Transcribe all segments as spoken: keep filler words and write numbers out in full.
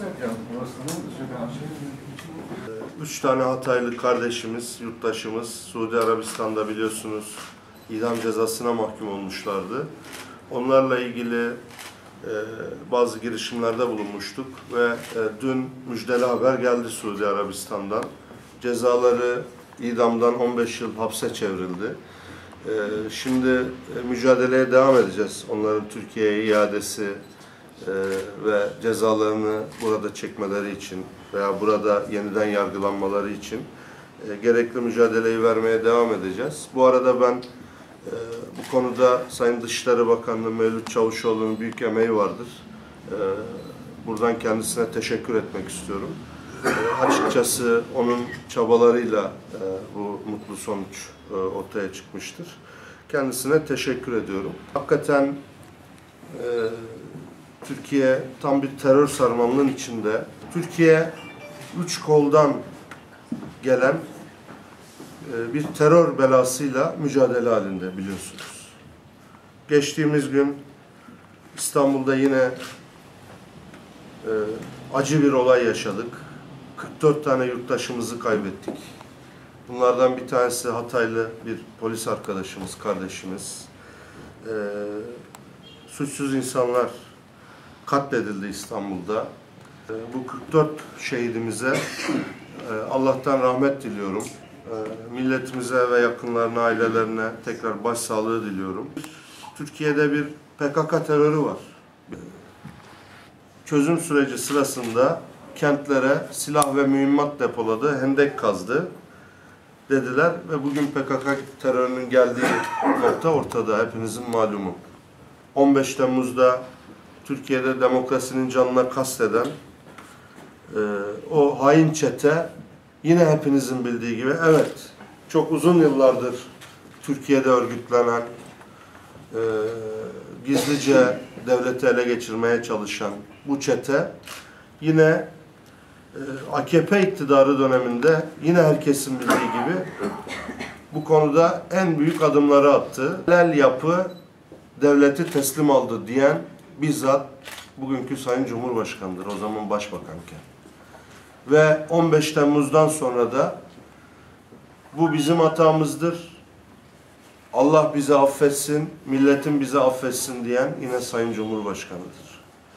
Üç tane Hataylı kardeşimiz, yurttaşımız Suudi Arabistan'da biliyorsunuz idam cezasına mahkum olmuşlardı. Onlarla ilgili e, bazı girişimlerde bulunmuştuk ve e, dün müjdeli haber geldi Suudi Arabistan'dan. Cezaları idamdan on beş yıl hapse çevrildi. E, şimdi e, mücadeleye devam edeceğiz. Onların Türkiye'ye iadesi e, ve cezalarını burada çekmeleri için veya burada yeniden yargılanmaları için e, gerekli mücadeleyi vermeye devam edeceğiz. Bu arada ben e, bu konuda Sayın Dışişleri Bakanlığı Mevlüt Çavuşoğlu'nun büyük emeği vardır. E, buradan kendisine teşekkür etmek istiyorum. E, açıkçası onun çabalarıyla e, bu mutlu sonuç e, ortaya çıkmıştır. Kendisine teşekkür ediyorum. Hakikaten e, Türkiye tam bir terör sarmalının içinde. Türkiye üç koldan gelen e, bir terör belasıyla mücadele halinde biliyorsunuz. Geçtiğimiz gün İstanbul'da yine e, acı bir olay yaşadık. kırk dört tane yurttaşımızı kaybettik. Bunlardan bir tanesi Hataylı bir polis arkadaşımız, kardeşimiz. E, suçsuz insanlar katledildi İstanbul'da. E, bu kırk dört şehidimize e, Allah'tan rahmet diliyorum. E, milletimize ve yakınlarına, ailelerine tekrar başsağlığı diliyorum. Türkiye'de bir P K K terörü var. Çözüm süreci sırasında kentlere silah ve mühimmat depoladı, hendek kazdı dediler ve bugün P K K terörünün geldiği nokta ortada, hepinizin malumu. on beş Temmuz'da Türkiye'de demokrasinin canına kasteden e, o hain çete yine hepinizin bildiği gibi, evet, çok uzun yıllardır Türkiye'de örgütlenen, e, gizlice devleti ele geçirmeye çalışan bu çete yine e, A K P iktidarı döneminde yine herkesin bildiği gibi bu konuda en büyük adımları attı. Helal yapı devleti teslim aldı diyen bizzat bugünkü Sayın Cumhurbaşkanı'dır, o zaman başbakanken. Ve on beş Temmuz'dan sonra da bu bizim hatamızdır, Allah bizi affetsin, milletin bizi affetsin diyen yine Sayın Cumhurbaşkanı'dır.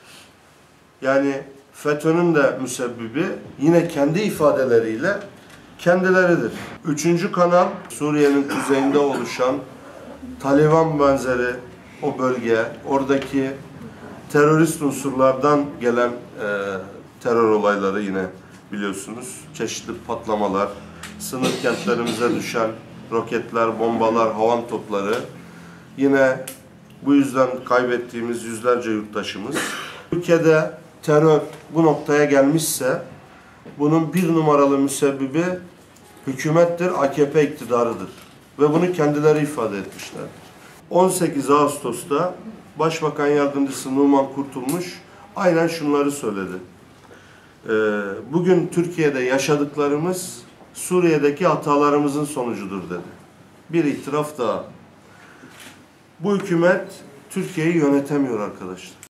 Yani FETÖ'nün de müsebbibi yine kendi ifadeleriyle kendileridir. Üçüncü kanal, Suriye'nin kuzeyinde oluşan Taliban benzeri o bölge, oradaki terörist unsurlardan gelen e, terör olayları yine biliyorsunuz. Çeşitli patlamalar, sınır kentlerimize düşen roketler, bombalar, havan topları. Yine bu yüzden kaybettiğimiz yüzlerce yurttaşımız. Ülkede terör bu noktaya gelmişse bunun bir numaralı müsebbibi hükümettir, A K P iktidarıdır. Ve bunu kendileri ifade etmişlerdir. on sekiz Ağustos'ta Başbakan Yardımcısı Numan Kurtulmuş aynen şunları söyledi. Ee, bugün Türkiye'de yaşadıklarımız Suriye'deki hatalarımızın sonucudur dedi. Bir itiraf daha. Bu hükümet Türkiye'yi yönetemiyor arkadaşlar.